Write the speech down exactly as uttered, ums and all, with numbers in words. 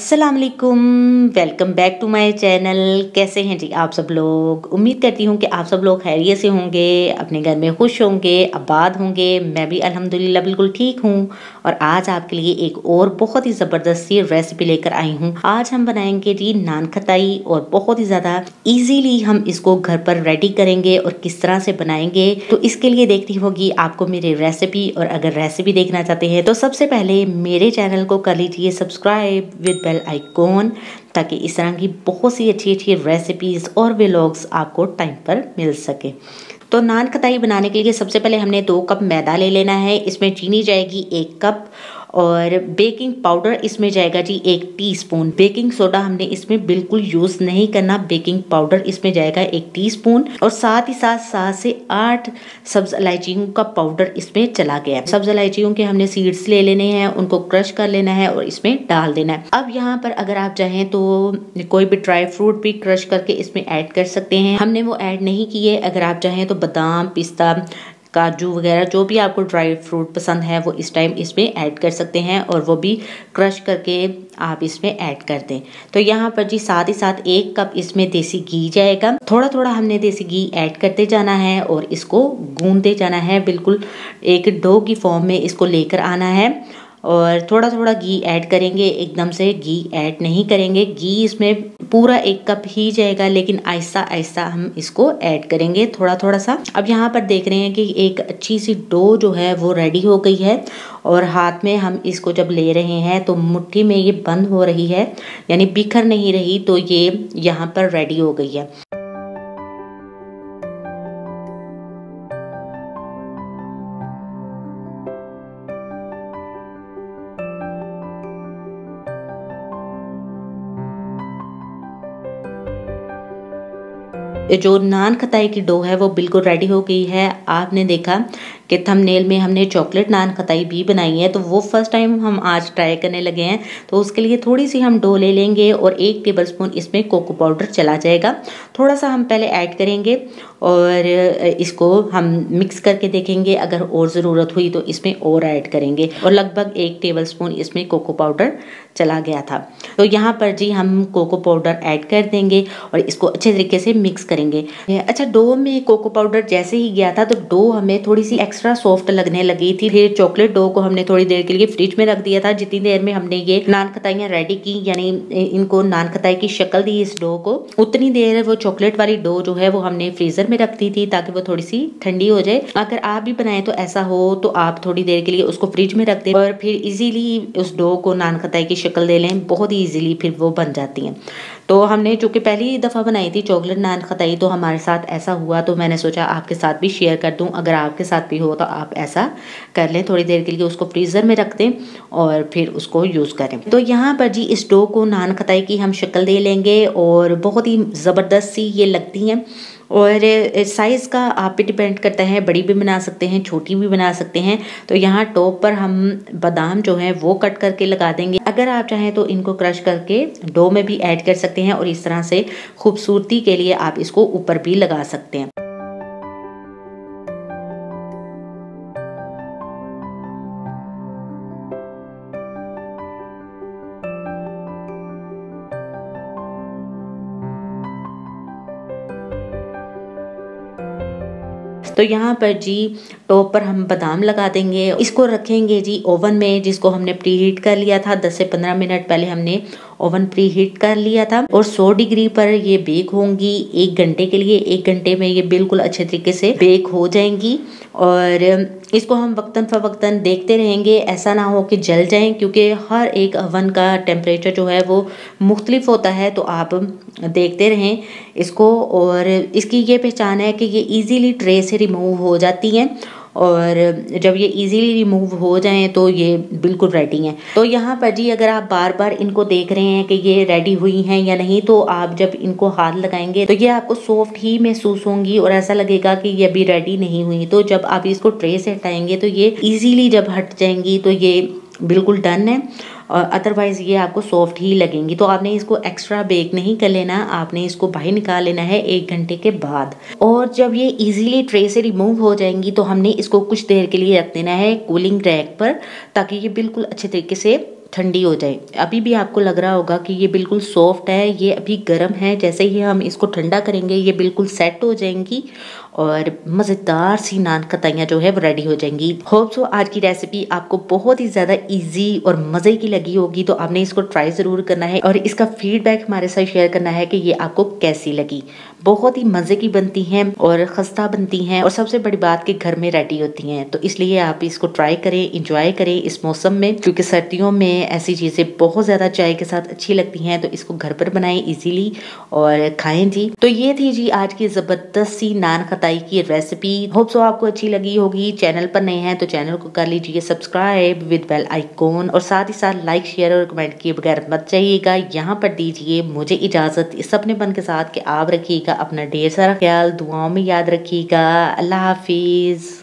अस्सलाम वालेकुम, welcome back to my channel. कैसे हैं जी आप सब लोग। उम्मीद करती हूँ कि आप सब लोग खैरियत से होंगे, अपने घर में खुश होंगे, आबाद होंगे। मैं भी अल्हम्दुलिल्लाह बिल्कुल ठीक हूँ। और आज आपके लिए एक और बहुत ही ज़बरदस्त सी रेसिपी लेकर आई हूँ। आज हम बनाएंगे जी नान खटाई, और बहुत ही ज़्यादा ईजीली हम इसको घर पर रेडी करेंगे। और किस तरह से बनाएंगे तो इसके लिए देखनी होगी आपको मेरी रेसिपी। और अगर रेसिपी देखना चाहते हैं तो सबसे पहले मेरे चैनल को कर लीजिए सब्सक्राइब विद बेल आइकॉन, ताकि इस तरह की बहुत सी अच्छी अच्छी रेसिपीज़ और व्लॉग्स आपको टाइम पर मिल सके। तो नान खटाई बनाने के लिए सबसे पहले हमने दो कप मैदा ले लेना है। इसमें चीनी जाएगी एक कप, और बेकिंग पाउडर इसमें जाएगा जी एक टीस्पून। बेकिंग सोडा हमने इसमें बिल्कुल यूज़ नहीं करना, बेकिंग पाउडर इसमें जाएगा एक टीस्पून। और साथ ही साथ सात से आठ सब्ज इलायचियों का पाउडर इसमें चला गया है। सब्ज इलायचियों के हमने सीड्स ले लेने हैं, उनको क्रश कर लेना है और इसमें डाल देना है। अब यहाँ पर अगर आप चाहें तो कोई भी ड्राई फ्रूट भी क्रश करके इसमें ऐड कर सकते हैं। हमने वो ऐड नहीं किए। अगर आप चाहें तो बादाम, पिस्ता, काजू वगैरह जो भी आपको ड्राई फ्रूट पसंद है वो इस टाइम इसमें ऐड कर सकते हैं, और वो भी क्रश करके आप इसमें ऐड कर दें। तो यहाँ पर जी साथ ही साथ एक कप इसमें देसी घी जाएगा। थोड़ा थोड़ा हमने देसी घी ऐड करते जाना है और इसको गूंदते जाना है। बिल्कुल एक डो की फॉर्म में इसको लेकर आना है, और थोड़ा थोड़ा घी ऐड करेंगे, एकदम से घी ऐड नहीं करेंगे। घी इसमें पूरा एक कप ही जाएगा, लेकिन आहिस्ता आहिस्ता हम इसको ऐड करेंगे थोड़ा थोड़ा सा। अब यहाँ पर देख रहे हैं कि एक अच्छी सी डो जो है वो रेडी हो गई है, और हाथ में हम इसको जब ले रहे हैं तो मुट्ठी में ये बंद हो रही है, यानी बिखर नहीं रही। तो ये यहाँ पर रेडी हो गई है। जो नान खटाई की डो है वो बिल्कुल रेडी हो गई है। आपने देखा कि थंबनेल में हमने चॉकलेट नान खटाई भी बनाई है, तो वो फर्स्ट टाइम हम आज ट्राई करने लगे हैं। तो उसके लिए थोड़ी सी हम डो ले लेंगे, और एक टेबलस्पून इसमें कोको पाउडर चला जाएगा। थोड़ा सा हम पहले ऐड करेंगे और इसको हम मिक्स करके देखेंगे। अगर और ज़रूरत हुई तो इसमें और ऐड करेंगे। और लगभग एक टेबलस्पून इसमें कोको पाउडर चला गया था। तो यहाँ पर जी हम कोको पाउडर ऐड कर देंगे और इसको अच्छे तरीके से मिक्स करेंगे। अच्छा, डो में कोको पाउडर जैसे ही गया था तो डो हमें थोड़ी सी एक्स्ट्रा सॉफ्ट लगने लगी थी। फिर चॉकलेट डो को हमने थोड़ी देर के लिए फ्रिज में रख दिया था। जितनी देर में हमने ये नान खटाइयाँ रेडी की, यानी इनको नान खटाई की शक्ल दी इस डो को, उतनी देर वो चॉकलेट वाली डो जो है वो हमने फ्रीजर में रख दी थी, ताकि वो थोड़ी सी ठंडी हो जाए। अगर आप भी बनाए तो ऐसा हो तो आप थोड़ी देर के लिए उसको फ्रिज में रख दें, और फिर इजीली उस डो को नान खटाई की शक्ल दे लें। बहुत ही इजीली फिर वो बन जाती हैं। तो हमने चूँकि पहली दफ़ा बनाई थी चॉकलेट नान खटाई, तो हमारे साथ ऐसा हुआ, तो मैंने सोचा आपके साथ भी शेयर कर दूं। अगर आपके साथ भी हो तो आप ऐसा कर लें, थोड़ी देर के लिए उसको फ्रीज़र में रख दें और फिर उसको यूज़ करें। तो यहाँ पर जी इस डो को नान खटाई की हम शक्ल दे लेंगे, और बहुत ही ज़बरदस्त सी ये लगती हैं। और साइज़ का आप पे डिपेंड करता है, बड़ी भी बना सकते हैं, छोटी भी बना सकते हैं। तो यहाँ टॉप पर हम बादाम जो है वो कट करके लगा देंगे। अगर आप चाहें तो इनको क्रश करके डो में भी ऐड कर सकते हैं, और इस तरह से खूबसूरती के लिए आप इसको ऊपर भी लगा सकते हैं। तो यहाँ पर जी टॉप पर हम बादाम लगा देंगे। इसको रखेंगे जी ओवन में, जिसको हमने प्री हीट कर लिया था। दस से पंद्रह मिनट पहले हमने ओवन प्री हीट कर लिया था, और सौ डिग्री पर ये बेक होंगी एक घंटे के लिए। एक घंटे में ये बिल्कुल अच्छे तरीके से बेक हो जाएंगी, और इसको हम वक्तन फवक्तन देखते रहेंगे, ऐसा ना हो कि जल जाएं, क्योंकि हर एक ओवन का टेम्परेचर जो है वो मुख्तलिफ होता है। तो आप देखते रहें इसको। और इसकी ये पहचान है कि ये इजीली ट्रे से रिमूव हो जाती हैं, और जब ये इजीली रिमूव हो जाएं तो ये बिल्कुल रेडी हैं। तो यहाँ पर जी अगर आप बार बार इनको देख रहे हैं कि ये रेडी हुई हैं या नहीं, तो आप जब इनको हाथ लगाएंगे तो ये आपको सॉफ्ट ही महसूस होंगी, और ऐसा लगेगा कि ये अभी रेडी नहीं हुई। तो जब आप इसको ट्रे से हटाएंगे तो ये इजीली जब हट जाएंगी तो ये बिल्कुल डन है, और अदरवाइज़ ये आपको सॉफ्ट ही लगेंगी। तो आपने इसको एक्स्ट्रा बेक नहीं कर लेना, आपने इसको बाहर निकाल लेना है एक घंटे के बाद। और जब ये इजीली ट्रे से रिमूव हो जाएंगी तो हमने इसको कुछ देर के लिए रख देना है कूलिंग रैक पर, ताकि ये बिल्कुल अच्छे तरीके से ठंडी हो जाए। अभी भी आपको लग रहा होगा कि ये बिल्कुल सॉफ्ट है, ये अभी गर्म है। जैसे ही हम इसको ठंडा करेंगे ये बिल्कुल सेट हो जाएंगी और मज़ेदार सी नान खताइयाँ जो है वो रेडी हो जाएंगी। होप सो आज की रेसिपी आपको बहुत ही ज़्यादा इजी और मज़े की लगी होगी, तो आपने इसको ट्राई ज़रूर करना है और इसका फीडबैक हमारे साथ शेयर करना है कि ये आपको कैसी लगी। बहुत ही मज़े की बनती हैं और खस्ता बनती हैं और सबसे बड़ी बात कि घर में रेडी होती हैं, तो इसलिए आप इसको ट्राई करें, इंजॉय करें इस मौसम में, क्योंकि सर्दियों में ऐसी चीज़ें बहुत ज़्यादा चाय के साथ अच्छी लगती हैं। तो इसको घर पर बनाएं इजीली और खाएं जी। तो ये थी जी आज की ज़बरदस्त सी नान खताई की रेसिपी। होप सो आपको अच्छी लगी होगी। चैनल पर नए हैं तो चैनल को कर लीजिए सब्सक्राइब विद बेल आइकॉन और साथ ही साथ लाइक शेयर और कमेंट किए बगैर मत जाइएगा। यहाँ पर दीजिए मुझे इजाज़त इस अपने बन के साथ कि आप रखिएगा अपना ढेर सारा ख्याल, दुआओं में याद रखिएगा। अल्लाह हाफिज़।